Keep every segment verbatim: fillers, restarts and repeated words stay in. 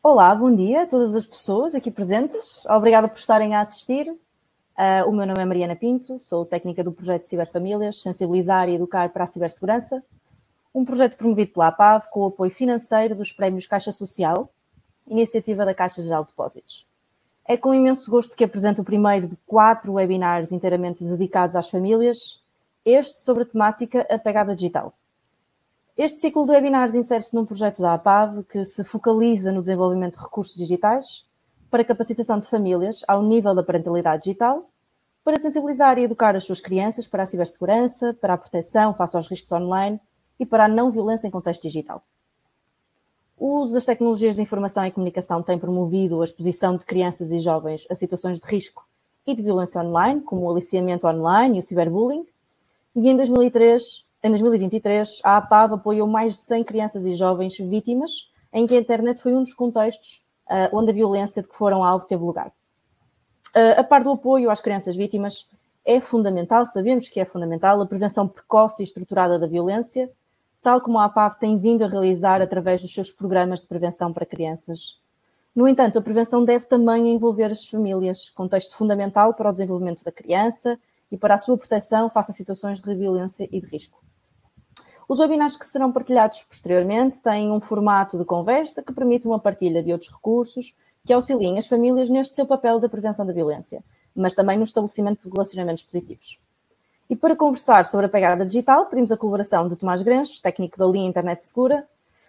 Olá, bom dia a todas as pessoas aqui presentes. Obrigada por estarem a assistir. Uh, o meu nome é Mariana Pinto, sou técnica do projeto Ciberfamílias, Sensibilizar e Educar para a Cibersegurança, um projeto promovido pela A P A V com o apoio financeiro dos prémios Caixa Social, iniciativa da Caixa Geral de Depósitos. É com imenso gosto que apresento o primeiro de quatro webinars inteiramente dedicados às famílias, este sobre a temática A Pegada Digital. Este ciclo de webinars insere-se num projeto da A P A V que se focaliza no desenvolvimento de recursos digitais para capacitação de famílias ao nível da parentalidade digital, para sensibilizar e educar as suas crianças para a cibersegurança, para a proteção face aos riscos online e para a não violência em contexto digital. O uso das tecnologias de informação e comunicação tem promovido a exposição de crianças e jovens a situações de risco e de violência online, como o aliciamento online e o ciberbullying, e em dois mil e três... Em dois mil e vinte e três, a A P A V apoiou mais de cem crianças e jovens vítimas, em que a internet foi um dos contextos uh, onde a violência de que foram alvo teve lugar. Uh, a par do apoio às crianças vítimas, é fundamental, sabemos que é fundamental, a prevenção precoce e estruturada da violência, tal como a A P A V tem vindo a realizar através dos seus programas de prevenção para crianças. No entanto, a prevenção deve também envolver as famílias, contexto fundamental para o desenvolvimento da criança e para a sua proteção face a situações de violência e de risco. Os webinars que serão partilhados posteriormente têm um formato de conversa que permite uma partilha de outros recursos que auxiliem as famílias neste seu papel da prevenção da violência, mas também no estabelecimento de relacionamentos positivos. E para conversar sobre a pegada digital, pedimos a colaboração de Tomás Granges, técnico da linha Internet Segura,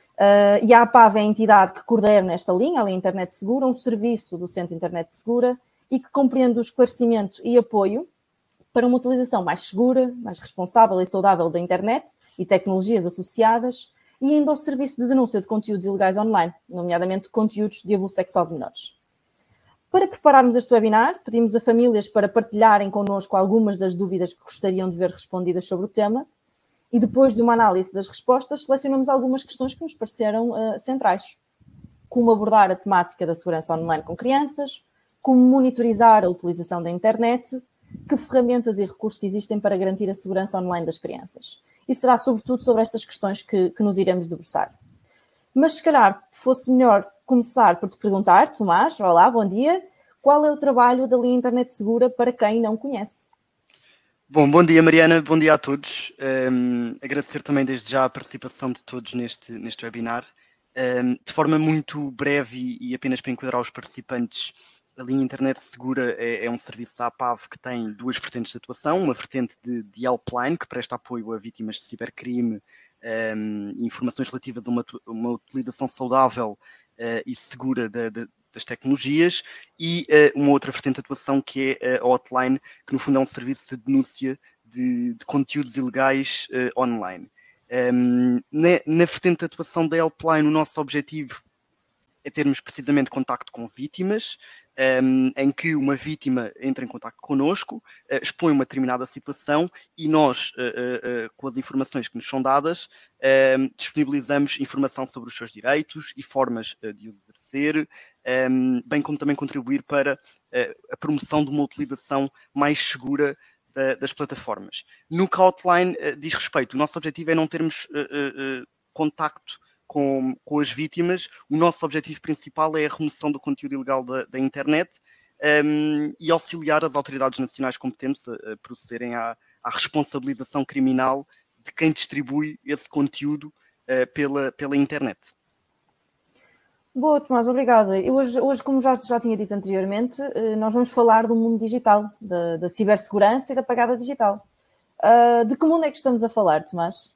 uh, e a A P A V é a entidade que coordena esta linha, a linha Internet Segura, um serviço do Centro Internet Segura e que compreende o esclarecimento e apoio para uma utilização mais segura, mais responsável e saudável da internet e tecnologias associadas, e ainda o serviço de denúncia de conteúdos ilegais online, nomeadamente conteúdos de abuso sexual de menores. Para prepararmos este webinar, pedimos a famílias para partilharem connosco algumas das dúvidas que gostariam de ver respondidas sobre o tema, e depois de uma análise das respostas, selecionamos algumas questões que nos pareceram uh, centrais. Como abordar a temática da segurança online com crianças, como monitorizar a utilização da internet, que ferramentas e recursos existem para garantir a segurança online das crianças. E será sobretudo sobre estas questões que, que nos iremos debruçar. Mas se calhar fosse melhor começar por te perguntar, Tomás, olá, bom dia, qual é o trabalho da linha Internet Segura para quem não conhece? Bom, bom dia Mariana, bom dia a todos. Um, agradecer também desde já a participação de todos neste, neste webinar. Um, de forma muito breve e, e apenas para enquadrar os participantes, a linha Internet Segura é, é um serviço da A P A V que tem duas vertentes de atuação, uma vertente de, de helpline, que presta apoio a vítimas de cibercrime um, e informações relativas a uma, uma utilização saudável uh, e segura da, da, das tecnologias, e uh, uma outra vertente de atuação que é a hotline, que no fundo é um serviço de denúncia de, de conteúdos ilegais uh, online. Um, na, na vertente de atuação da helpline, o nosso objetivo é termos precisamente contacto com vítimas, um, em que uma vítima entra em contacto connosco, uh, expõe uma determinada situação e nós, uh, uh, uh, com as informações que nos são dadas, uh, disponibilizamos informação sobre os seus direitos e formas uh, de o exercer, um, bem como também contribuir para uh, a promoção de uma utilização mais segura da, das plataformas. No que a hotline uh, diz respeito, o nosso objetivo é não termos uh, uh, uh, contacto Com, com as vítimas. O nosso objetivo principal é a remoção do conteúdo ilegal da, da internet um, e auxiliar as autoridades nacionais competentes a, a procederem à, à responsabilização criminal de quem distribui esse conteúdo uh, pela, pela internet. Boa, Tomás, obrigada. Eu hoje, hoje, como já, já tinha dito anteriormente, nós vamos falar do mundo digital, da, da cibersegurança e da pegada digital. Uh, de que mundo é que estamos a falar, Tomás?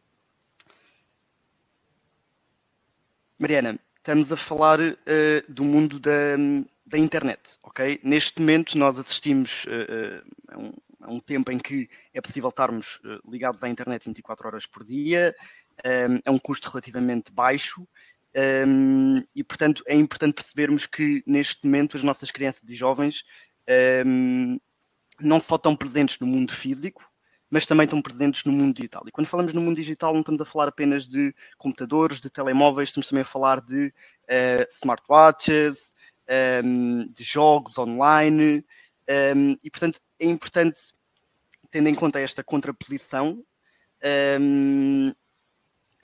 Mariana, estamos a falar uh, do mundo da, da internet, ok? Neste momento nós assistimos uh, a, um, a um tempo em que é possível estarmos uh, ligados à internet vinte e quatro horas por dia, um, é um custo relativamente baixo um, e, portanto, é importante percebermos que neste momento as nossas crianças e jovens um, não só estão presentes no mundo físico, mas também estão presentes no mundo digital. E quando falamos no mundo digital, não estamos a falar apenas de computadores, de telemóveis, estamos também a falar de uh, smartwatches, um, de jogos online, um, e, portanto, é importante, tendo em conta esta contraposição, um,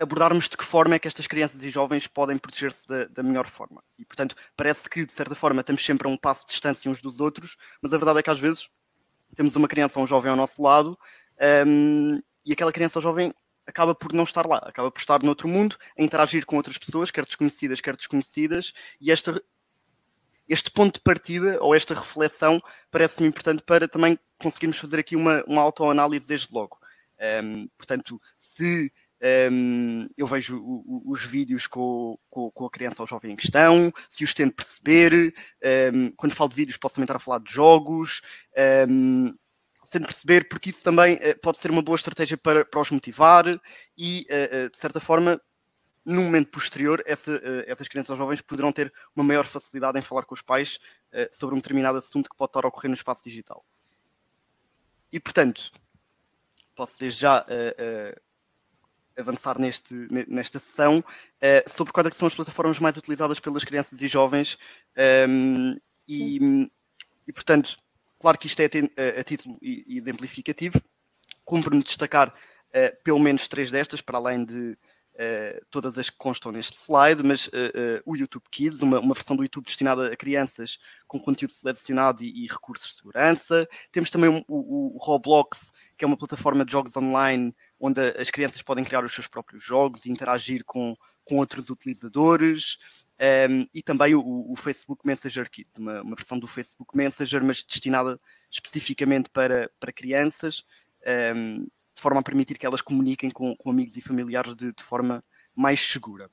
abordarmos de que forma é que estas crianças e jovens podem proteger-se da, da melhor forma. E, portanto, parece que, de certa forma, estamos sempre a um passo de distância uns dos outros, mas a verdade é que, às vezes, temos uma criança ou um jovem ao nosso lado um, e aquela criança ou jovem acaba por não estar lá, acaba por estar noutro mundo, a interagir com outras pessoas, quer desconhecidas, quer desconhecidas, e esta, este ponto de partida, ou esta reflexão, parece-me importante para também conseguirmos fazer aqui uma, uma autoanálise desde logo. Um, portanto, se um, eu vejo o, o, os vídeos com, com, com a criança ou jovem em questão, se os tento perceber, um, quando falo de vídeos posso também estar a falar de jogos, um, tento perceber, porque isso também uh, pode ser uma boa estratégia para, para os motivar e, uh, uh, de certa forma, num momento posterior, essa, uh, essas crianças ou jovens poderão ter uma maior facilidade em falar com os pais uh, sobre um determinado assunto que pode estar a ocorrer no espaço digital. E, portanto, posso desde já uh, uh, avançar neste, nesta sessão uh, sobre quais são as plataformas mais utilizadas pelas crianças e jovens um, e, e, portanto, claro que isto é a, a título exemplificativo, cumpre-me destacar uh, pelo menos três destas, para além de uh, todas as que constam neste slide, mas uh, uh, o YouTube Kids, uma, uma versão do YouTube destinada a crianças com conteúdo selecionado e, e recursos de segurança. Temos também o, o, o Roblox, que é uma plataforma de jogos online onde as crianças podem criar os seus próprios jogos e interagir com, com outros utilizadores. Um, e também o, o Facebook Messenger Kids, uma, uma versão do Facebook Messenger, mas destinada especificamente para, para crianças, um, de forma a permitir que elas comuniquem com, com amigos e familiares de, de forma mais segura.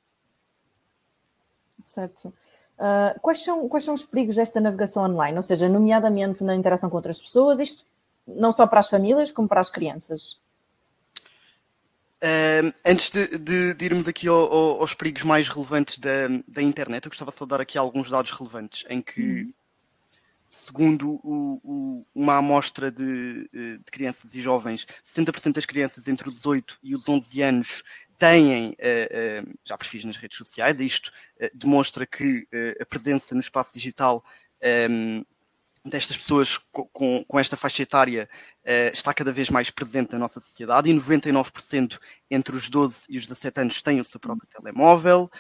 Certo. Uh, quais são, quais são os perigos desta navegação online? Ou seja, nomeadamente na interação com outras pessoas, isto não só para as famílias, como para as crianças? Uh, antes de, de, de irmos aqui ao, ao, aos perigos mais relevantes da, da internet, eu gostava só de dar aqui alguns dados relevantes, em que, uhum. segundo o, o, uma amostra de, de crianças e jovens, sessenta por cento das crianças entre os oito e os onze anos têm uh, uh, já perfis nas redes sociais, e isto uh, demonstra que uh, a presença no espaço digital um, destas pessoas com, com esta faixa etária uh, está cada vez mais presente na nossa sociedade, e noventa e nove por cento entre os doze e os dezassete anos têm o seu próprio telemóvel,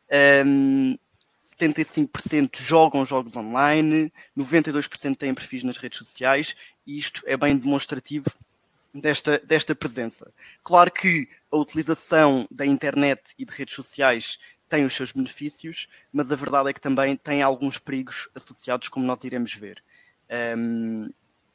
um, setenta e cinco por cento jogam jogos online, noventa e dois por cento têm perfis nas redes sociais, e isto é bem demonstrativo desta, desta presença. Claro que a utilização da internet e de redes sociais tem os seus benefícios, mas a verdade é que também tem alguns perigos associados, como nós iremos ver. Um,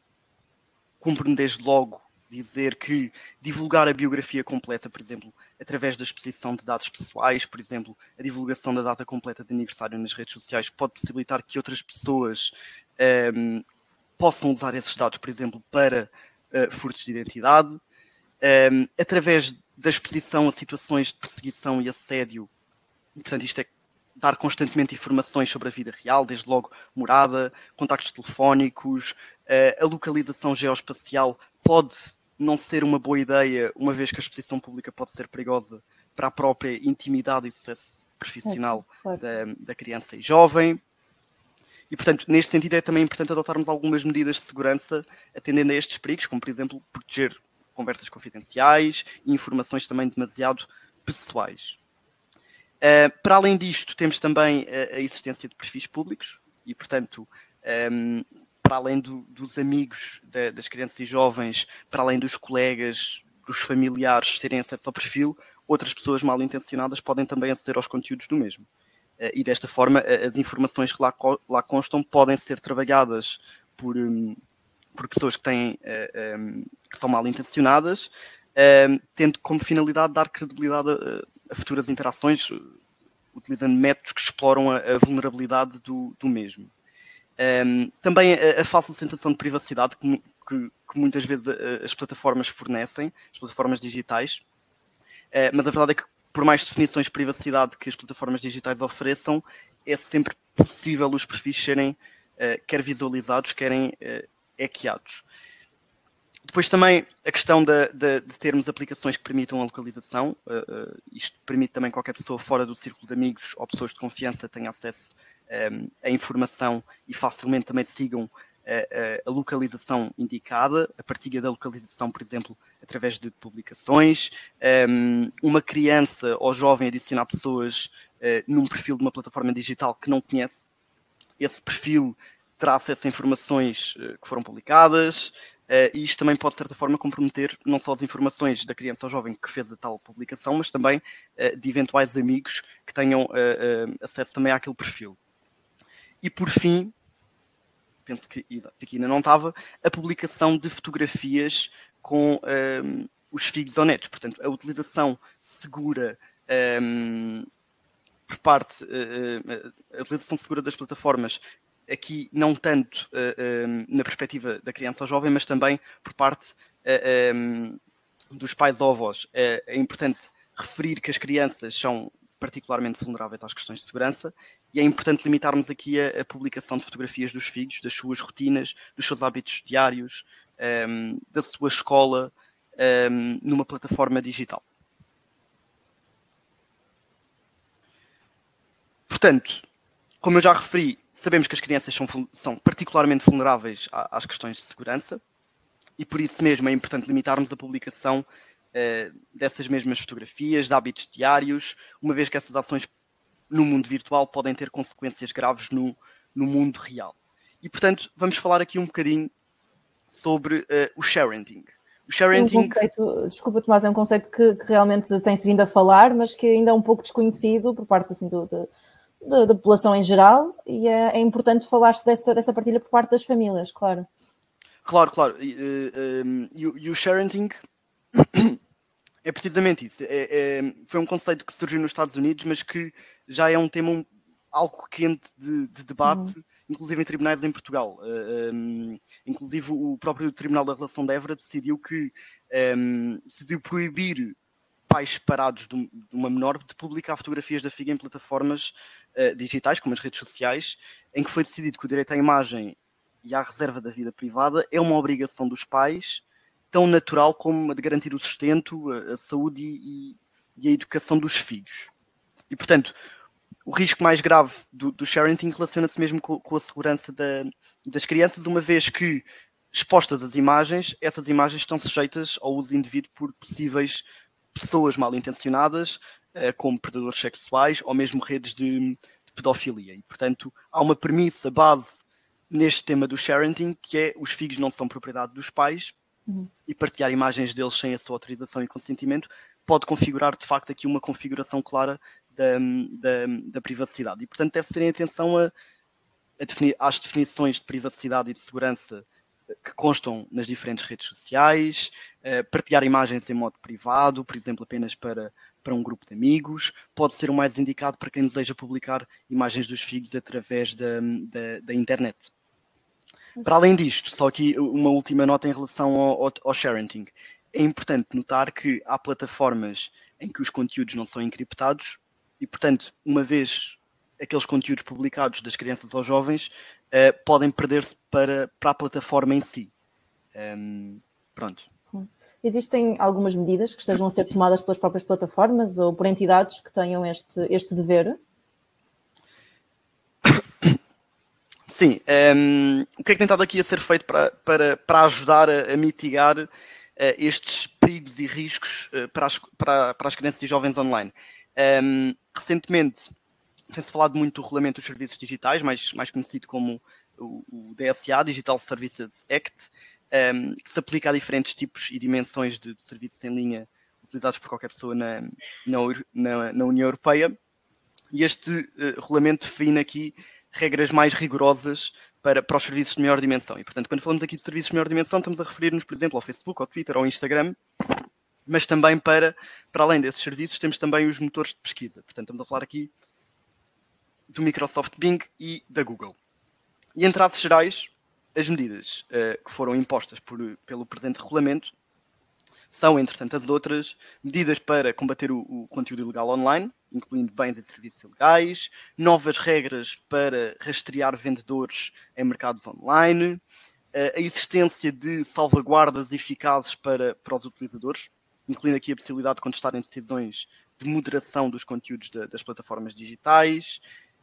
cumpre-me desde logo dizer que divulgar a biografia completa, por exemplo, através da exposição de dados pessoais, por exemplo, a divulgação da data completa de aniversário nas redes sociais pode possibilitar que outras pessoas um, possam usar esses dados, por exemplo, para uh, furtos de identidade. Um, através da exposição a situações de perseguição e assédio, e, portanto, isto é dar constantemente informações sobre a vida real, desde logo morada, contactos telefónicos, a localização geoespacial pode não ser uma boa ideia, uma vez que a exposição pública pode ser perigosa para a própria intimidade e sucesso profissional claro, claro. Da, da criança e jovem. E, portanto, neste sentido é também importante adotarmos algumas medidas de segurança atendendo a estes perigos, como, por exemplo, proteger conversas confidenciais e informações também demasiado pessoais. Uh, para além disto, temos também a, a existência de perfis públicos e, portanto, um, para além do, dos amigos da, das crianças e jovens, para além dos colegas, dos familiares terem acesso ao perfil, outras pessoas mal intencionadas podem também aceder aos conteúdos do mesmo. Uh, e desta forma, as informações que lá, lá constam podem ser trabalhadas por, um, por pessoas que, têm, uh, um, que são mal intencionadas, uh, tendo como finalidade dar credibilidade a, a futuras interações, utilizando métodos que exploram a, a vulnerabilidade do, do mesmo. Um, também a, a falsa sensação de privacidade que, que, que muitas vezes a, as plataformas fornecem, as plataformas digitais, uh, mas a verdade é que, por mais definições de privacidade que as plataformas digitais ofereçam, é sempre possível os perfis serem uh, quer visualizados, querem uh, hackeados. Depois também a questão de, de, de termos aplicações que permitam a localização. Uh, uh, isto permite também que qualquer pessoa fora do círculo de amigos ou pessoas de confiança tenha acesso um, à informação e facilmente também sigam a, a localização indicada, a partilha da localização, por exemplo, através de publicações, um, uma criança ou jovem adicionar pessoas uh, num perfil de uma plataforma digital que não conhece, esse perfil terá acesso a informações uh, que foram publicadas, uh, e isto também pode, de certa forma, comprometer não só as informações da criança ou jovem que fez a tal publicação, mas também uh, de eventuais amigos que tenham uh, uh, acesso também àquele perfil. E, por fim, penso que aqui ainda não estava, a publicação de fotografias com um, os filhos ou netos. Portanto, a utilização segura um, por parte, uh, a utilização segura das plataformas, aqui não tanto uh, um, na perspectiva da criança ou jovem, mas também por parte uh, um, dos pais ou avós. Uh, é importante referir que as crianças são particularmente vulneráveis às questões de segurança, e é importante limitarmos aqui a, a publicação de fotografias dos filhos, das suas rotinas, dos seus hábitos diários, um, da sua escola, um, numa plataforma digital. Portanto, como eu já referi, sabemos que as crianças são, são particularmente vulneráveis às questões de segurança, e por isso mesmo é importante limitarmos a publicação Uh, dessas mesmas fotografias, de hábitos diários, uma vez que essas ações no mundo virtual podem ter consequências graves no, no mundo real. E, portanto, vamos falar aqui um bocadinho sobre uh, o sharenting. O sharenting... Sim, um conceito, desculpa, Tomás, é um conceito que, que realmente tem-se vindo a falar, mas que ainda é um pouco desconhecido por parte assim, do, do, da, da população em geral, e é, é importante falar-se dessa, dessa partilha por parte das famílias, claro. Claro, claro. E, uh, um, e, e o sharenting... É precisamente isso. É, é, foi um conceito que surgiu nos Estados Unidos, mas que já é um tema um, algo quente de, de debate, uhum. inclusive em tribunais em Portugal. Uh, um, inclusive o próprio Tribunal da Relação de Évora decidiu que um, decidiu proibir pais separados de, de uma menor de publicar fotografias da filha em plataformas uh, digitais, como as redes sociais, em que foi decidido que o direito à imagem e à reserva da vida privada é uma obrigação dos pais, tão natural como a de garantir o sustento, a, a saúde e, e a educação dos filhos. E, portanto, o risco mais grave do, do sharenting relaciona-se mesmo com, com a segurança da, das crianças, uma vez que, expostas as imagens, essas imagens estão sujeitas ao uso indevido por possíveis pessoas mal intencionadas, como predadores sexuais ou mesmo redes de, de pedofilia. E, portanto, há uma premissa base neste tema do sharenting, que é os filhos não são propriedade dos pais, uhum. e partilhar imagens deles sem a sua autorização e consentimento pode configurar, de facto, aqui uma configuração clara da, da, da privacidade. E, portanto, deve ter em atenção a, a definir, às definições de privacidade e de segurança que constam nas diferentes redes sociais, uh, partilhar imagens em modo privado, por exemplo, apenas para, para um grupo de amigos, pode ser o mais indicado para quem deseja publicar imagens dos filhos através da, da, da internet. Para além disto, só aqui uma última nota em relação ao, ao, ao sharenting. É importante notar que há plataformas em que os conteúdos não são encriptados e, portanto, uma vez aqueles conteúdos publicados das crianças aos jovens uh, podem perder-se para, para a plataforma em si. Um, pronto. Existem algumas medidas que estejam a ser tomadas pelas próprias plataformas ou por entidades que tenham este, este dever? Sim. Um, o que é que tem estado aqui a ser feito para, para, para ajudar a, a mitigar uh, estes perigos e riscos uh, para, as, para, para as crianças e jovens online? Um, recentemente, tem-se falado muito do Regulamento dos Serviços Digitais, mais, mais conhecido como o, o D S A, Digital Services Act, um, que se aplica a diferentes tipos e dimensões de, de serviços em linha utilizados por qualquer pessoa na, na, na, na União Europeia. E este uh, regulamento define aqui regras mais rigorosas para, para os serviços de maior dimensão. E, portanto, quando falamos aqui de serviços de maior dimensão, estamos a referir-nos, por exemplo, ao Facebook, ao Twitter, ao Instagram, mas também para, para além desses serviços, temos também os motores de pesquisa. Portanto, estamos a falar aqui do Microsoft Bing e da Google. E em traços gerais, as medidas uh, que foram impostas por, pelo presente regulamento são, entre tantas outras, medidas para combater o, o conteúdo ilegal online, incluindo bens e serviços ilegais, novas regras para rastrear vendedores em mercados online, uh, a existência de salvaguardas eficazes para, para os utilizadores, incluindo aqui a possibilidade de contestarem decisões de moderação dos conteúdos de, das plataformas digitais,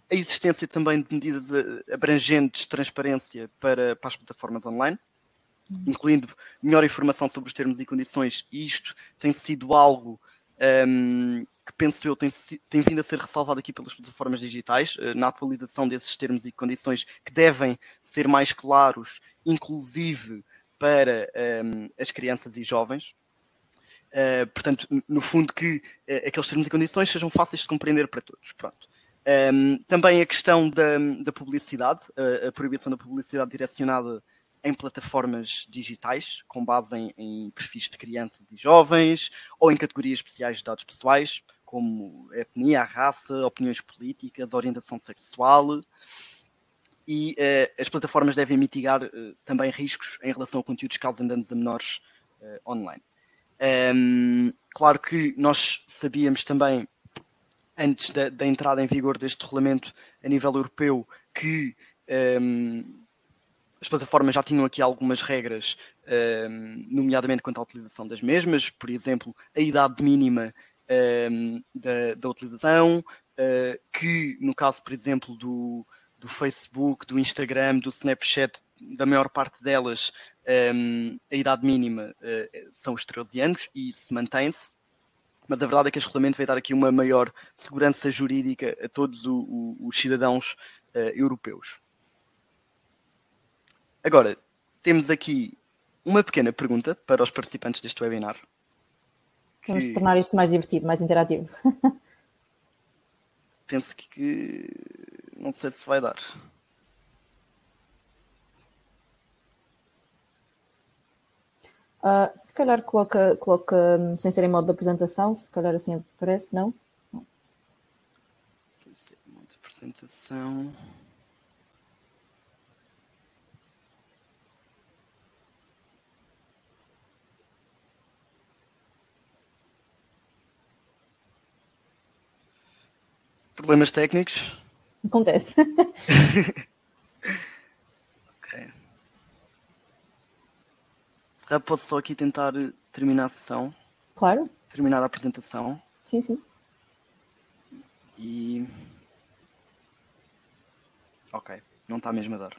a existência também de medidas abrangentes de transparência para, para as plataformas online, incluindo melhor informação sobre os termos e condições, e isto tem sido algo um, que, penso eu, tem, tem vindo a ser ressalvado aqui pelas plataformas digitais, uh, na atualização desses termos e condições que devem ser mais claros, inclusive para um, as crianças e jovens. Uh, portanto, no fundo, que uh, aqueles termos e condições sejam fáceis de compreender para todos. Pronto. Um, também a questão da, da publicidade, uh, a proibição da publicidade direcionada em plataformas digitais, com base em, em perfis de crianças e jovens, ou em categorias especiais de dados pessoais, como etnia, raça, opiniões políticas, orientação sexual. E uh, as plataformas devem mitigar uh, também riscos em relação a conteúdos que causem danos a menores uh, online. Um, claro que nós sabíamos também, antes da, da entrada em vigor deste regulamento a nível europeu, que um, as plataformas já tinham aqui algumas regras, um, nomeadamente quanto à utilização das mesmas, por exemplo, a idade mínima um, da, da utilização, uh, que no caso, por exemplo, do, do Facebook, do Instagram, do Snapchat, da maior parte delas, um, a idade mínima uh, são os treze anos e isso mantém-se, mas a verdade é que este regulamento vai dar aqui uma maior segurança jurídica a todos o, o, os cidadãos uh, europeus. Agora, temos aqui uma pequena pergunta para os participantes deste webinar. Que... Vamos tornar isto mais divertido, mais interativo. Penso que, que não sei se vai dar. Uh, se calhar coloca, coloca sem ser em modo de apresentação, se calhar assim aparece, não? não. Sem ser em modo de apresentação. Problemas técnicos? Acontece. Ok. Se calhar posso só aqui tentar terminar a sessão. Claro. Terminar a apresentação. Sim, sim. E... Ok, não está mesmo a dar.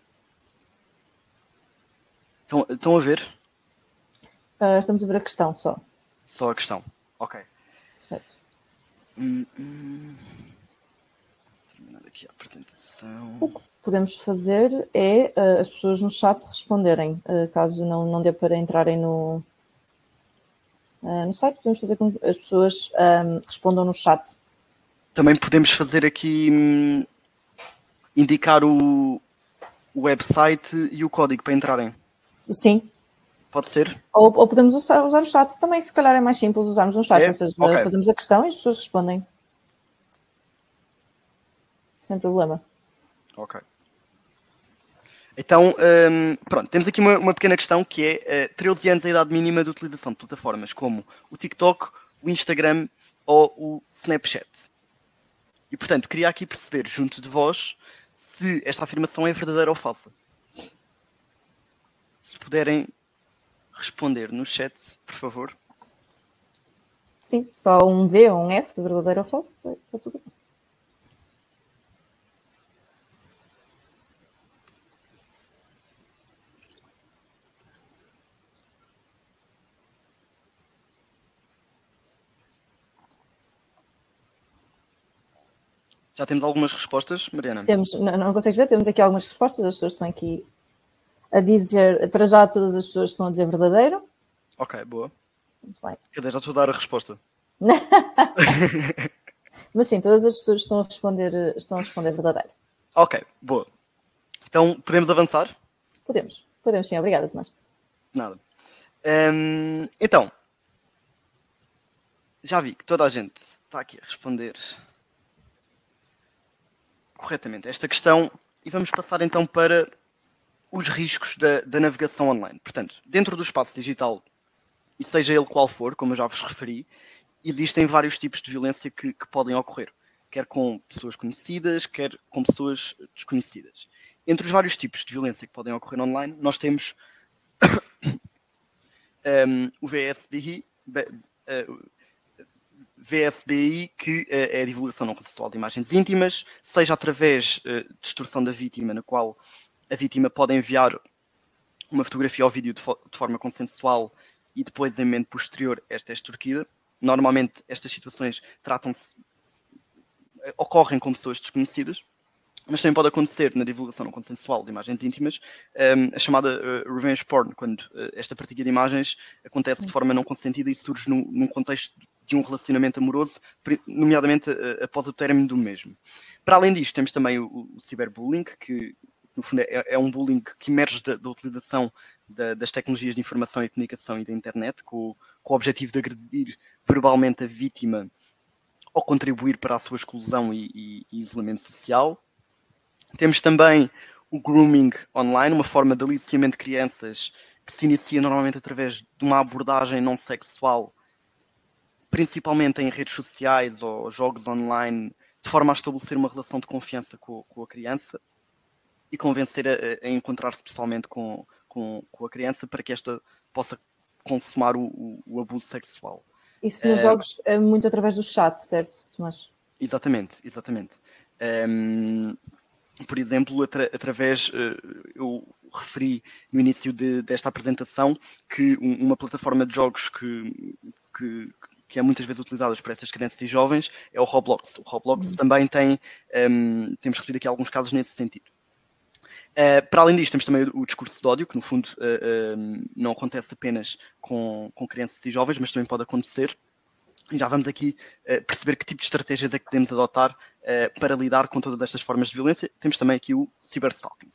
Estão, estão a ver? Uh, estamos a ver a questão só. Só a questão. Ok. Certo. Hum, hum. Terminar aqui a apresentação. O que podemos fazer é uh, as pessoas no chat responderem. Uh, caso não, não dê para entrarem no, uh, no site, podemos fazer com que as pessoas um, respondam no chat. Também podemos fazer aqui, hum, indicar o, o website e o código para entrarem. Sim. Pode ser? Ou, ou podemos usar, usar o chat também, se calhar é mais simples usarmos um chat, É? ou seja, Okay. fazemos a questão e as pessoas respondem. Sem problema. Ok. Então, um, pronto, temos aqui uma, uma pequena questão que é uh, treze anos a idade mínima de utilização de plataformas como o TikTok, o Instagram ou o Snapchat. E, portanto, queria aqui perceber, junto de vós, se esta afirmação é verdadeira ou falsa. Se puderem responder no chat, por favor. Sim, só um V ou um F de verdadeiro ou falso, está tudo bem. Já temos algumas respostas, Mariana? Temos, não, não consegues ver? Temos aqui algumas respostas, as pessoas estão aqui a dizer, para já todas as pessoas estão a dizer verdadeiro. Ok, boa. Muito bem. Quer dizer, já estou a dar a resposta. Mas sim, todas as pessoas estão a responder, estão a responder verdadeiro. Ok, boa. Então, podemos avançar? Podemos, podemos sim, obrigada, Tomás. Nada. Um, então, já vi que toda a gente está aqui a responder corretamente esta questão e vamos passar então para os riscos da, da navegação online. Portanto, dentro do espaço digital, e seja ele qual for, como eu já vos referi, existem vários tipos de violência que, que podem ocorrer, quer com pessoas conhecidas, quer com pessoas desconhecidas. Entre os vários tipos de violência que podem ocorrer online, nós temos um, o V S B I, V S B I, que é a divulgação não consensual de imagens íntimas, seja através de extorsão da vítima, na qual a vítima pode enviar uma fotografia ou vídeo de, fo de forma consensual e depois, em momento posterior, esta é extorquida. Normalmente, estas situações tratam-se, ocorrem com pessoas desconhecidas, mas também pode acontecer na divulgação não consensual de imagens íntimas, um, a chamada uh, revenge porn, quando uh, esta partilha de imagens acontece Sim. de forma não consentida e surge num, num contexto de um relacionamento amoroso, nomeadamente uh, após o término do mesmo. Para além disto, temos também o, o ciberbullying, que no fundo é, é um bullying que emerge da, da utilização da, das tecnologias de informação e comunicação e da internet, com, com o objetivo de agredir verbalmente a vítima ou contribuir para a sua exclusão e, e, e isolamento social. Temos também o grooming online, uma forma de aliciamento de crianças que se inicia normalmente através de uma abordagem não sexual, principalmente em redes sociais ou jogos online, de forma a estabelecer uma relação de confiança com, com a criança e convencer a, a encontrar-se pessoalmente com, com, com a criança para que esta possa consumar o, o, o abuso sexual. Isso nos é, jogos é muito através do chat, certo, Tomás? Exatamente, exatamente. Um, por exemplo, atra, através, uh, eu referi no início de, desta apresentação que um, uma plataforma de jogos que, que, que é muitas vezes utilizada por essas crianças e jovens é o Roblox. O Roblox uhum. também tem, um, temos referido aqui alguns casos nesse sentido. Uh, para além disto, temos também o, o discurso de ódio, que no fundo uh, uh, não acontece apenas com, com crianças e jovens, mas também pode acontecer. E já vamos aqui uh, perceber que tipo de estratégias é que podemos adotar uh, para lidar com todas estas formas de violência. Temos também aqui o cyberstalking.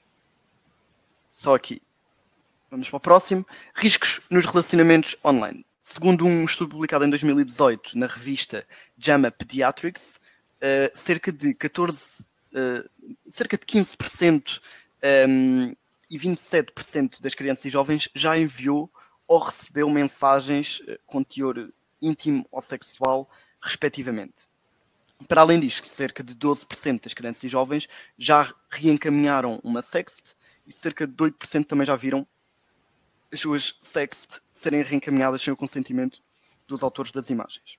Só aqui. Vamos para o próximo. Riscos nos relacionamentos online. Segundo um estudo publicado em dois mil e dezoito na revista JAMA Pediatrics, uh, cerca de catorze Uh, cerca de quinze por cento um, e vinte e sete por cento das crianças e jovens já enviou ou recebeu mensagens uh, com teor íntimo ou sexual, respectivamente. Para além disto, cerca de doze por cento das crianças e jovens já reencaminharam uma sext e cerca de oito por cento também já viram as suas sext serem reencaminhadas sem o consentimento dos autores das imagens.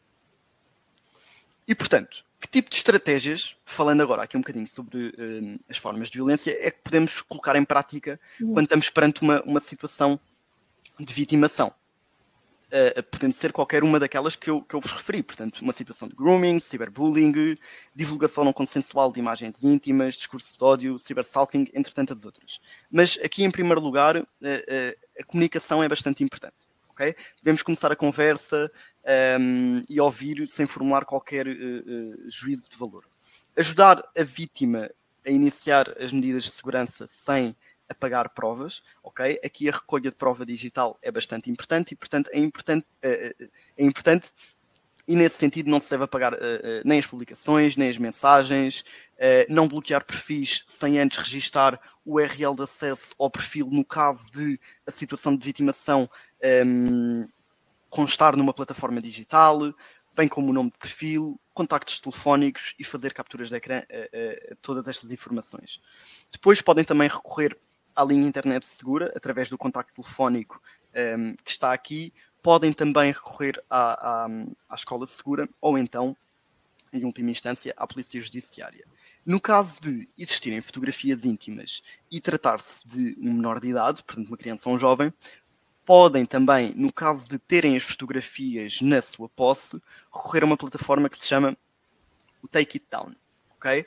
E, portanto, que tipo de estratégias, falando agora aqui um bocadinho sobre um, as formas de violência, é que podemos colocar em prática uhum. quando estamos perante uma, uma situação de vitimação? Uh, podendo ser qualquer uma daquelas que eu, que eu vos referi. Portanto, uma situação de grooming, cyberbullying, divulgação não consensual de imagens íntimas, discurso de ódio, cyberstalking, entre tantas outras. Mas aqui, em primeiro lugar, uh, uh, a comunicação é bastante importante. Okay? Devemos começar a conversa um, e ouvir sem formular qualquer uh, uh, juízo de valor. Ajudar a vítima a iniciar as medidas de segurança sem apagar provas. Okay? Aqui a recolha de prova digital é bastante importante e, portanto, é importante, uh, é importante e, nesse sentido, não se deve apagar uh, uh, nem as publicações, nem as mensagens, uh, não bloquear perfis sem antes registar o U R L de acesso ao perfil no caso de a situação de vitimação um, constar numa plataforma digital, bem como o nome de perfil, contactos telefónicos e fazer capturas de ecrã, uh, uh, todas estas informações. Depois podem também recorrer à linha internet segura, através do contacto telefónico um, que está aqui. Podem também recorrer à, à, à escola segura ou então, em última instância, à polícia judiciária. No caso de existirem fotografias íntimas e tratar-se de um menor de idade, portanto uma criança ou um jovem, podem também, no caso de terem as fotografias na sua posse, recorrer a uma plataforma que se chama o Take It Down. Okay?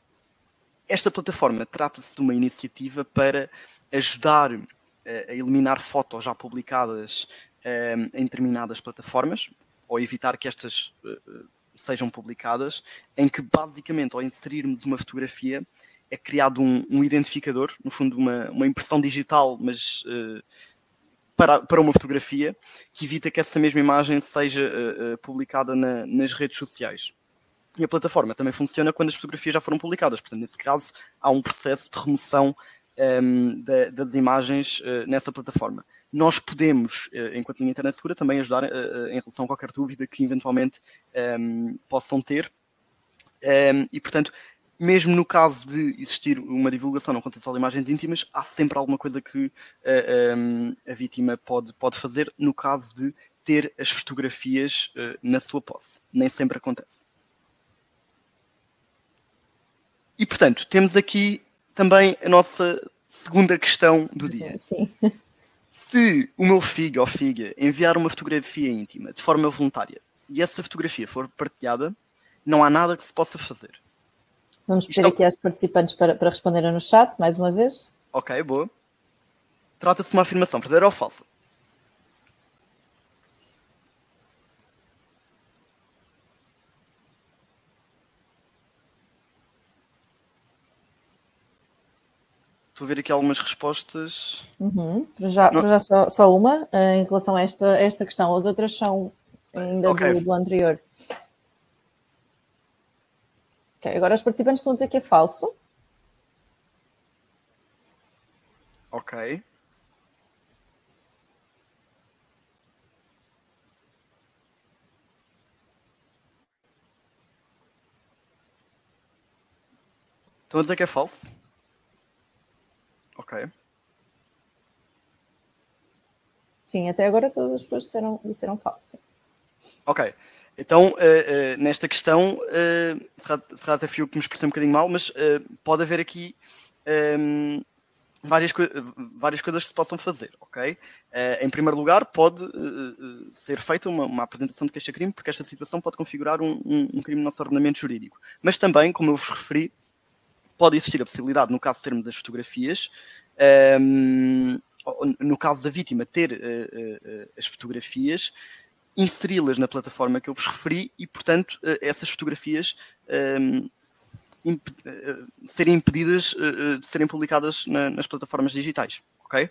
Esta plataforma trata-se de uma iniciativa para ajudar a eliminar fotos já publicadas um, em determinadas plataformas, ou evitar que estas uh, sejam publicadas, em que basicamente ao inserirmos uma fotografia é criado um, um identificador, no fundo uma, uma impressão digital, mas uh, para, para uma fotografia, que evita que essa mesma imagem seja uh, uh, publicada na, nas redes sociais. E a plataforma também funciona quando as fotografias já foram publicadas, portanto nesse caso há um processo de remoção um, da, das imagens uh, nessa plataforma. Nós podemos, uh, enquanto linha internet segura, também ajudar uh, uh, em relação a qualquer dúvida que eventualmente um, possam ter. Um, e, portanto, mesmo no caso de existir uma divulgação não consensual de imagens íntimas, há sempre alguma coisa que uh, um, a vítima pode, pode fazer no caso de ter as fotografias uh, na sua posse. Nem sempre acontece. E, portanto, temos aqui também a nossa segunda questão do dia. Sim. Se o meu filho ou filha enviar uma fotografia íntima de forma voluntária e essa fotografia for partilhada, não há nada que se possa fazer. Vamos pedir aqui aos participantes para, para responderem no chat, mais uma vez. Ok, boa. Trata-se de uma afirmação verdadeira ou falsa? Estou a ver aqui algumas respostas. Uhum. Para já, para já só, só uma, uh, em relação a esta, esta questão. As outras são ainda okay. do, do anterior. Ok, agora os participantes estão a dizer que é falso. Ok. Estão a dizer que é falso? Ok. Sim, até agora todas as pessoas disseram, disseram falso. Ok. Então, uh, uh, nesta questão, uh, será, será até fio que me expressei um bocadinho mal, mas uh, pode haver aqui um, várias, co várias coisas que se possam fazer, ok? Uh, em primeiro lugar, pode uh, ser feita uma, uma apresentação de queixa-crime, porque esta situação pode configurar um, um, um crime no nosso ordenamento jurídico. Mas também, como eu vos referi, pode existir a possibilidade, no caso de termos as fotografias, um, no caso da vítima ter uh, uh, as fotografias, inseri-las na plataforma que eu vos referi e, portanto, uh, essas fotografias um, imp uh, serem impedidas uh, de serem publicadas na, nas plataformas digitais, ok?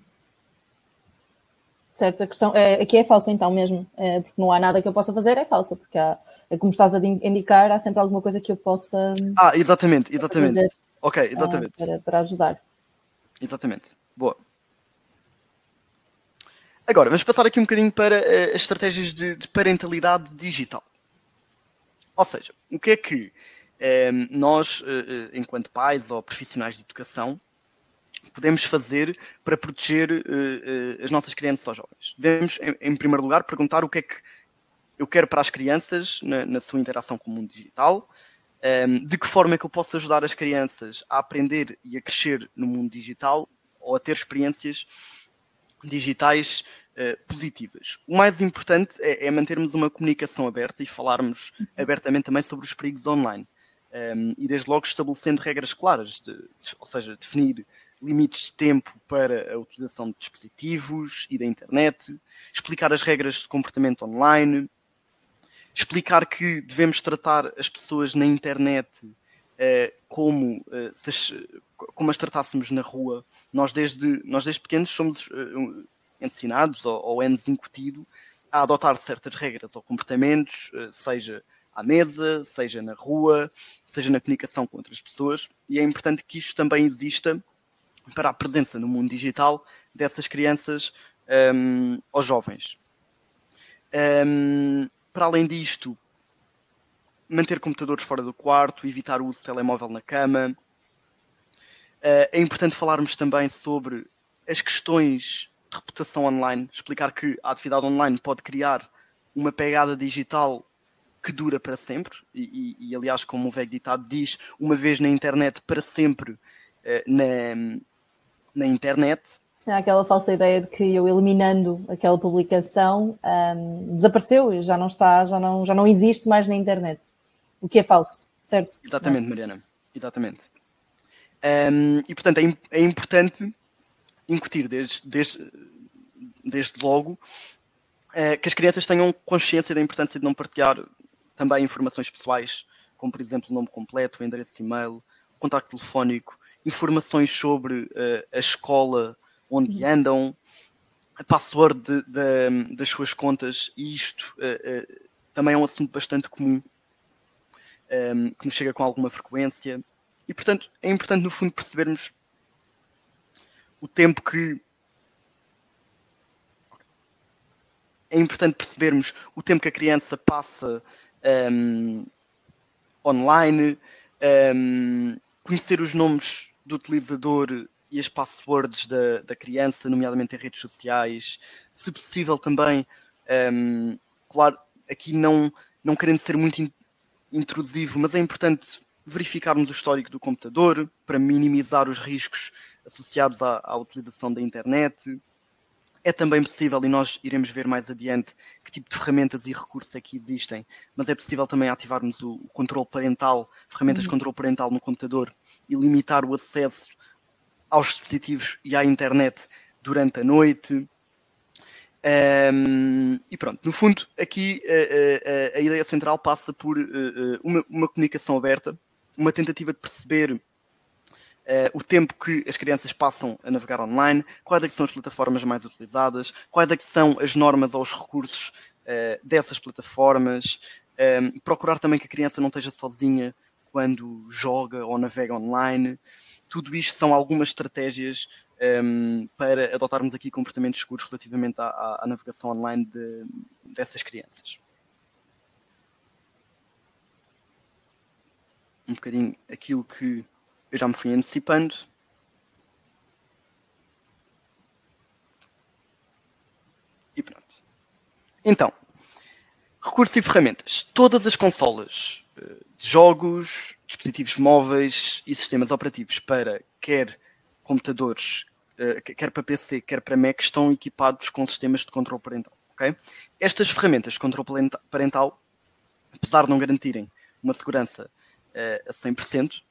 Certo, a questão é, aqui é falsa então mesmo, é, porque não há nada que eu possa fazer, é falsa, porque há, é como estás a indicar, há sempre alguma coisa que eu possa Ah, exatamente, exatamente. fazer, ok, exatamente. Uh, para, para ajudar. Exatamente, boa. Agora, vamos passar aqui um bocadinho para uh, as estratégias de, de parentalidade digital. Ou seja, o que é que um, nós, uh, uh, enquanto pais ou profissionais de educação, podemos fazer para proteger uh, uh, as nossas crianças ou jovens? Devemos, em, em primeiro lugar, perguntar o que é que eu quero para as crianças na, na sua interação com o mundo digital, um, de que forma é que eu posso ajudar as crianças a aprender e a crescer no mundo digital ou a ter experiências digitais uh, positivas. O mais importante é, é mantermos uma comunicação aberta e falarmos abertamente também sobre os perigos online. Um, e desde logo estabelecendo regras claras, de, de, ou seja, definir limites de tempo para a utilização de dispositivos e da internet, explicar as regras de comportamento online, explicar que devemos tratar as pessoas na internet uh, como, uh, se as, como as tratássemos na rua. Nós desde, nós desde pequenos somos uh, ensinados ou, ou é-nos incutido a adotar certas regras ou comportamentos, uh, seja à mesa, seja na rua, seja na comunicação com outras pessoas, e é importante que isto também exista para a presença no mundo digital dessas crianças um, aos jovens. Um, para além disto, manter computadores fora do quarto, evitar o uso de telemóvel na cama. Uh, é importante falarmos também sobre as questões de reputação online, explicar que a atividade online pode criar uma pegada digital que dura para sempre, e, e, e aliás, como o velho ditado diz, uma vez na internet, para sempre uh, na, na internet. Sim, há aquela falsa ideia de que eu eliminando aquela publicação um, desapareceu e já não está, já não, já não existe mais na internet. O que é falso, certo? Exatamente, Mas... Mariana, exatamente. Um, e portanto é, é importante incutir desde, desde, desde logo uh, que as crianças tenham consciência da importância de não partilhar também informações pessoais, como por exemplo o nome completo, o endereço de e-mail, o contacto telefónico, informações sobre uh, a escola onde andam, a password de, de, das suas contas, e isto uh, uh, também é um assunto bastante comum, um, que nos chega com alguma frequência, e portanto é importante no fundo percebermos o tempo que é importante percebermos o tempo que a criança passa um, online, um, conhecer os nomes do utilizador e as passwords da, da criança, nomeadamente em redes sociais, se possível também Um, claro, aqui não, não querendo ser muito in, intrusivo, mas é importante verificarmos o histórico do computador para minimizar os riscos associados à, à utilização da internet. É também possível, e nós iremos ver mais adiante que tipo de ferramentas e recursos aqui existem, mas é possível também ativarmos o controle parental, ferramentas de controle parental no computador e limitar o acesso aos dispositivos e à internet durante a noite. Um, e pronto, no fundo, aqui a, a, a ideia central passa por uh, uma, uma comunicação aberta, uma tentativa de perceber Uh, o tempo que as crianças passam a navegar online, quais é que são as plataformas mais utilizadas, quais é que são as normas ou os recursos uh, dessas plataformas, um, procurar também que a criança não esteja sozinha quando joga ou navega online. Tudo isto são algumas estratégias um, para adotarmos aqui comportamentos seguros relativamente à, à, à navegação online de, dessas crianças. Um bocadinho aquilo que eu já me fui antecipando. E pronto. Então, recursos e ferramentas. Todas as consolas de jogos, dispositivos móveis e sistemas operativos para quer computadores, quer para P C, quer para Mac, estão equipados com sistemas de controle parental. Okay? Estas ferramentas de controle parental, apesar de não garantirem uma segurança a cem por cento,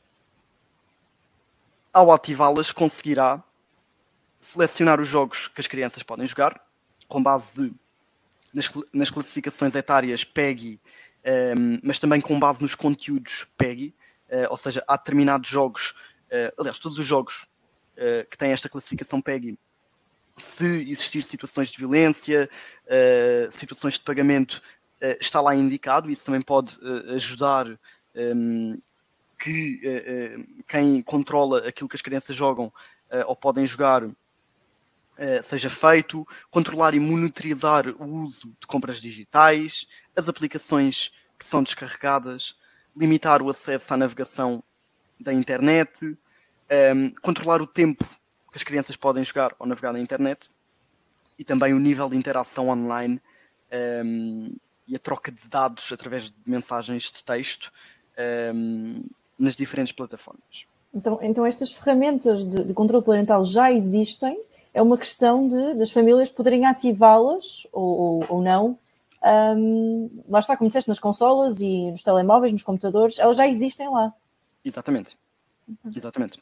ao ativá-las, conseguirá selecionar os jogos que as crianças podem jogar, com base nas, nas classificações etárias P E G I, um, mas também com base nos conteúdos P E G I, uh, ou seja, há determinados jogos, uh, aliás, todos os jogos uh, que têm esta classificação P E G I, se existir situações de violência, uh, situações de pagamento, uh, está lá indicado, isso também pode uh, ajudar um, que uh, quem controla aquilo que as crianças jogam uh, ou podem jogar uh, seja feito, controlar e monitorizar o uso de compras digitais, as aplicações que são descarregadas, limitar o acesso à navegação da internet, um, controlar o tempo que as crianças podem jogar ou navegar na internet e também o nível de interação online um, e a troca de dados através de mensagens de texto um, nas diferentes plataformas. Então, então estas ferramentas de, de controle parental já existem, é uma questão de, das famílias poderem ativá-las ou, ou, ou não. Um, lá está, como disseste, nas consolas e nos telemóveis, nos computadores, elas já existem lá. Exatamente. Uhum. Exatamente.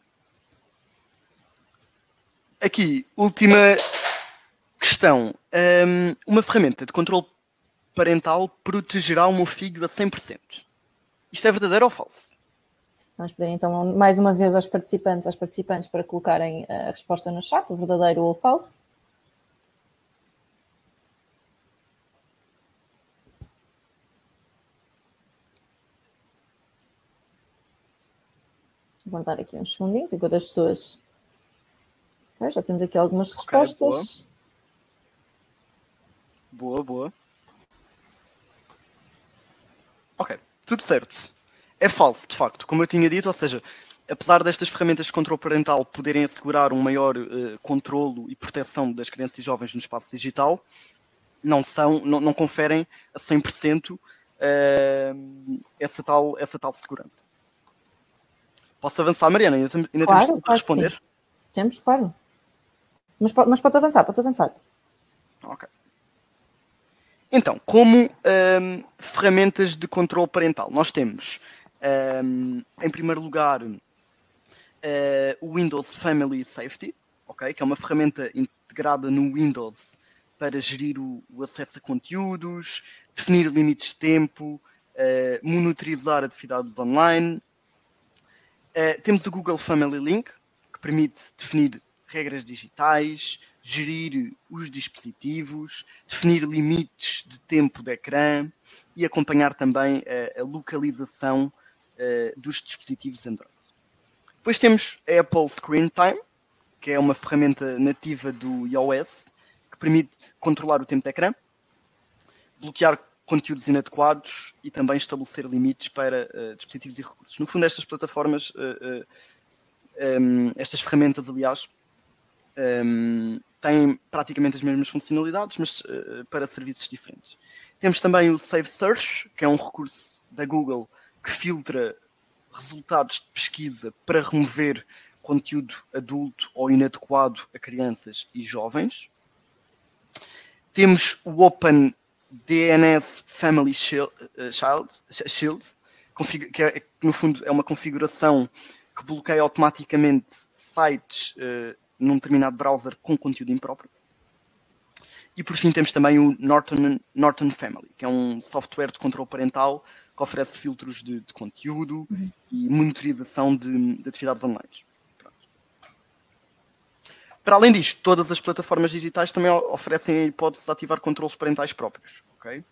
Aqui, última questão. Um, uma ferramenta de controle parental protegerá o meu filho a cem por cento. Isto é verdadeiro ou falso? Vamos pedir então mais uma vez aos participantes, às participantes para colocarem a resposta no chat, o verdadeiro ou o falso. Vou dar aqui uns segundinhos enquanto as pessoas... Okay, já temos aqui algumas respostas. Okay, boa. boa, boa. Ok, tudo certo. É falso, de facto, como eu tinha dito, ou seja, apesar destas ferramentas de controle parental poderem assegurar um maior uh, controlo e proteção das crianças e jovens no espaço digital, não, são, não, não conferem a cem por cento uh, essa, tal, essa tal segurança. Posso avançar, Mariana? Ainda, ainda claro, temos tempo para responder? Sim. Temos, claro. Mas, mas podes avançar, podes avançar. Ok. Então, como um, ferramentas de controle parental, nós temos, um, em primeiro lugar, uh, o Windows Family Safety, okay, que é uma ferramenta integrada no Windows para gerir o, o acesso a conteúdos, definir limites de tempo, uh, monitorizar atividades online. Uh, temos o Google Family Link, que permite definir regras digitais, gerir os dispositivos, definir limites de tempo de ecrã e acompanhar também a, a localização uh, dos dispositivos Android. Depois temos a Apple Screen Time, que é uma ferramenta nativa do iOS, que permite controlar o tempo de ecrã, bloquear conteúdos inadequados e também estabelecer limites para uh, dispositivos e recursos. No fundo, estas plataformas, uh, uh, um, estas ferramentas, aliás, um, têm praticamente as mesmas funcionalidades, mas uh, para serviços diferentes. Temos também o Save Search, que é um recurso da Google que filtra resultados de pesquisa para remover conteúdo adulto ou inadequado a crianças e jovens. Temos o Open D N S Family Shield, Shield que é, no fundo é uma configuração que bloqueia automaticamente sites uh, num determinado browser com conteúdo impróprio. E por fim temos também o Norton, Norton Family, que é um software de controle parental que oferece filtros de, de conteúdo uhum. e monitorização de, de atividades online. Pronto. Para além disto, todas as plataformas digitais também oferecem a hipótese de ativar controles parentais próprios. Okay?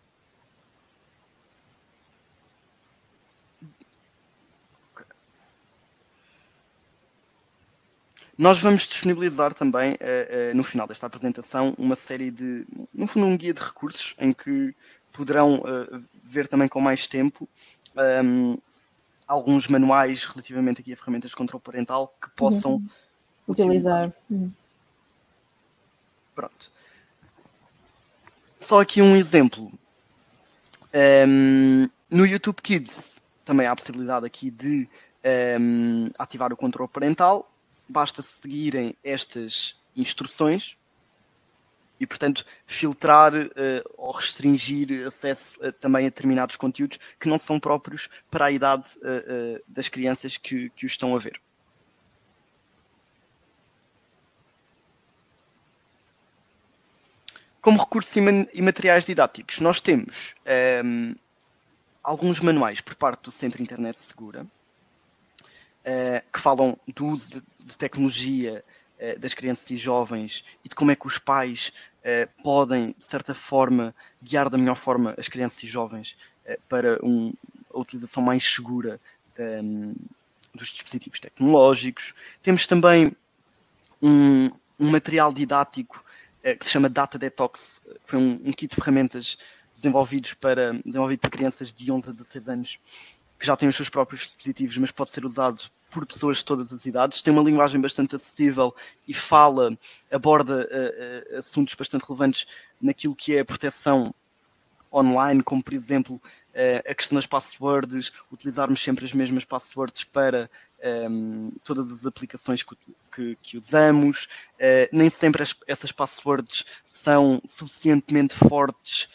Nós vamos disponibilizar também, uh, uh, no final desta apresentação, uma série de, no fundo, um guia de recursos em que poderão uh, ver também com mais tempo um, alguns manuais relativamente aqui a ferramentas de controle parental que possam uhum. utilizar. Uhum. Pronto. Só aqui um exemplo. Um, no YouTube Kids também há a possibilidade aqui de um, ativar o controle parental. Basta seguirem estas instruções e, portanto, filtrar uh, ou restringir acesso uh, também a determinados conteúdos que não são próprios para a idade uh, uh, das crianças que, que os estão a ver. Como recursos e materiais didáticos, nós temos um, alguns manuais por parte do Centro Internet Segura, Uh, que falam do uso de, de tecnologia uh, das crianças e jovens e de como é que os pais uh, podem, de certa forma, guiar da melhor forma as crianças e jovens uh, para um, a utilização mais segura um, dos dispositivos tecnológicos. Temos também um, um material didático uh, que se chama Data Detox, que foi um, um kit de ferramentas desenvolvidos para, desenvolvido para crianças de onze a dezasseis anos, que já têm os seus próprios dispositivos, mas pode ser usado por pessoas de todas as idades. Tem uma linguagem bastante acessível e fala, aborda uh, uh, assuntos bastante relevantes naquilo que é a proteção online, como, por exemplo, uh, a questão das passwords, utilizarmos sempre as mesmas passwords para um, todas as aplicações que, que, que usamos. Uh, nem sempre as, essas passwords são suficientemente fortes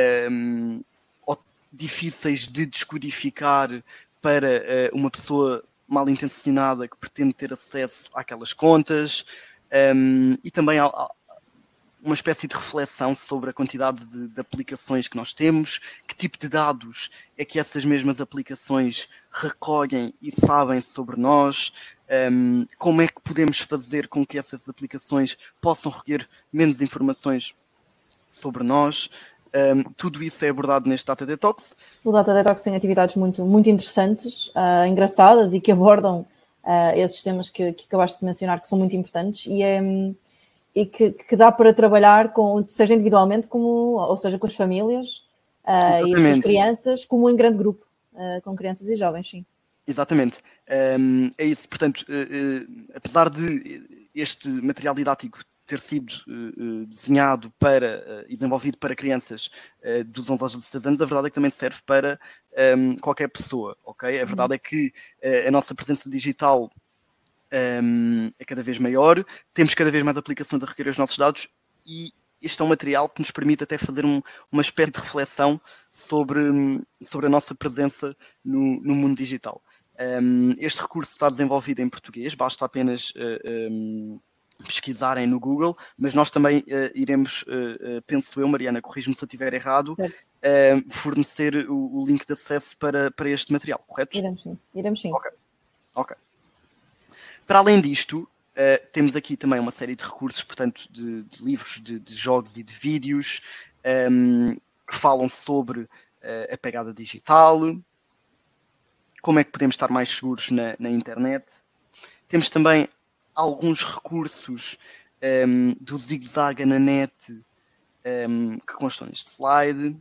um, difíceis de descodificar para uh, uma pessoa mal intencionada que pretende ter acesso àquelas contas, um, e também há, há uma espécie de reflexão sobre a quantidade de, de aplicações que nós temos, que tipo de dados é que essas mesmas aplicações recolhem e sabem sobre nós, um, como é que podemos fazer com que essas aplicações possam recolher menos informações sobre nós. Um, tudo isso é abordado neste Data Detox. O Data Detox tem atividades muito, muito interessantes, uh, engraçadas e que abordam uh, esses temas que, que acabaste de mencionar, que são muito importantes e, é, e que, que dá para trabalhar, com, seja individualmente, como, ou seja, com as famílias uh, e as suas crianças, como em grande grupo, uh, com crianças e jovens, sim. Exatamente. Um, é isso. Portanto, uh, uh, apesar de este material didático ter sido uh, desenhado para uh, e desenvolvido para crianças uh, dos onze aos dezasseis anos, a verdade é que também serve para um, qualquer pessoa, ok? A verdade uhum. é que uh, a nossa presença digital um, é cada vez maior, temos cada vez mais aplicações a requerer os nossos dados e este é um material que nos permite até fazer um, uma espécie de reflexão sobre, sobre a nossa presença no, no mundo digital. Um, este recurso está desenvolvido em português, basta apenas uh, um, pesquisarem no Google, mas nós também uh, iremos, uh, uh, penso eu, Mariana, corrijo-me se eu estiver errado, uh, fornecer o, o link de acesso para, para este material, correto? Iremos sim, iremos sim. Ok, ok. Para além disto, uh, temos aqui também uma série de recursos, portanto, de, de livros, de, de jogos e de vídeos um, que falam sobre uh, a pegada digital, como é que podemos estar mais seguros na, na internet. Temos também alguns recursos um, do Zigzag na net um, que constam neste slide.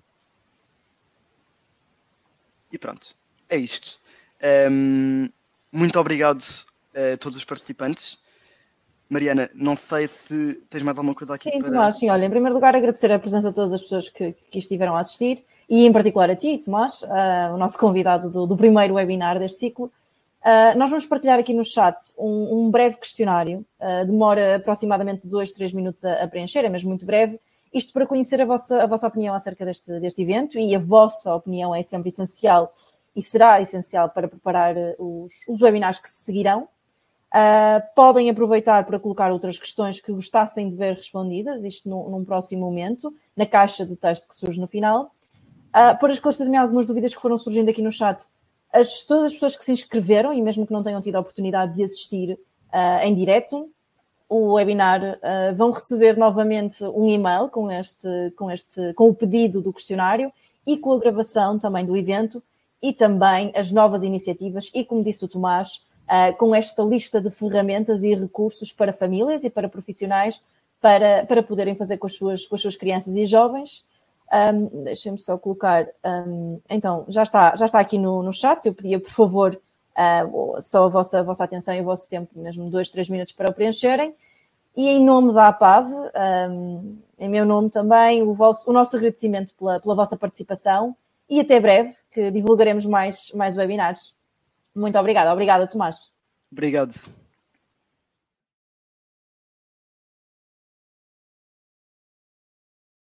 E pronto, é isto. Um, muito obrigado a todos os participantes. Mariana, não sei se tens mais alguma coisa aqui sim, para... Tomás, sim, olha, em primeiro lugar agradecer a presença de todas as pessoas que, que estiveram a assistir e em particular a ti, Tomás, uh, o nosso convidado do, do primeiro webinar deste ciclo. Uh, nós vamos partilhar aqui no chat um, um breve questionário, uh, demora aproximadamente dois, três minutos a, a preencher, é mesmo muito breve, isto para conhecer a vossa, a vossa opinião acerca deste, deste evento, e a vossa opinião é sempre essencial e será essencial para preparar os, os webinars que se seguirão. Uh, podem aproveitar para colocar outras questões que gostassem de ver respondidas, isto num, num próximo momento, na caixa de texto que surge no final. Uh, para esclarecer também algumas dúvidas que foram surgindo aqui no chat, as, todas as pessoas que se inscreveram, e mesmo que não tenham tido a oportunidade de assistir uh, em direto, o webinar, uh, vão receber novamente um e-mail com, este, com, este, com o pedido do questionário e com a gravação também do evento e também as novas iniciativas e, como disse o Tomás, Uh, com esta lista de ferramentas e recursos para famílias e para profissionais para, para poderem fazer com as, suas, com as suas crianças e jovens. Um, Deixem-me só colocar... Um, então, já está, já está aqui no, no chat. Eu pedia, por favor, uh, só a vossa, a vossa atenção e o vosso tempo, mesmo dois, três minutos para o preencherem. E em nome da A P A V, um, em meu nome também, o, vosso, o nosso agradecimento pela, pela vossa participação e até breve, que divulgaremos mais, mais webinars. Muito obrigada. Obrigada, Tomás. Obrigado.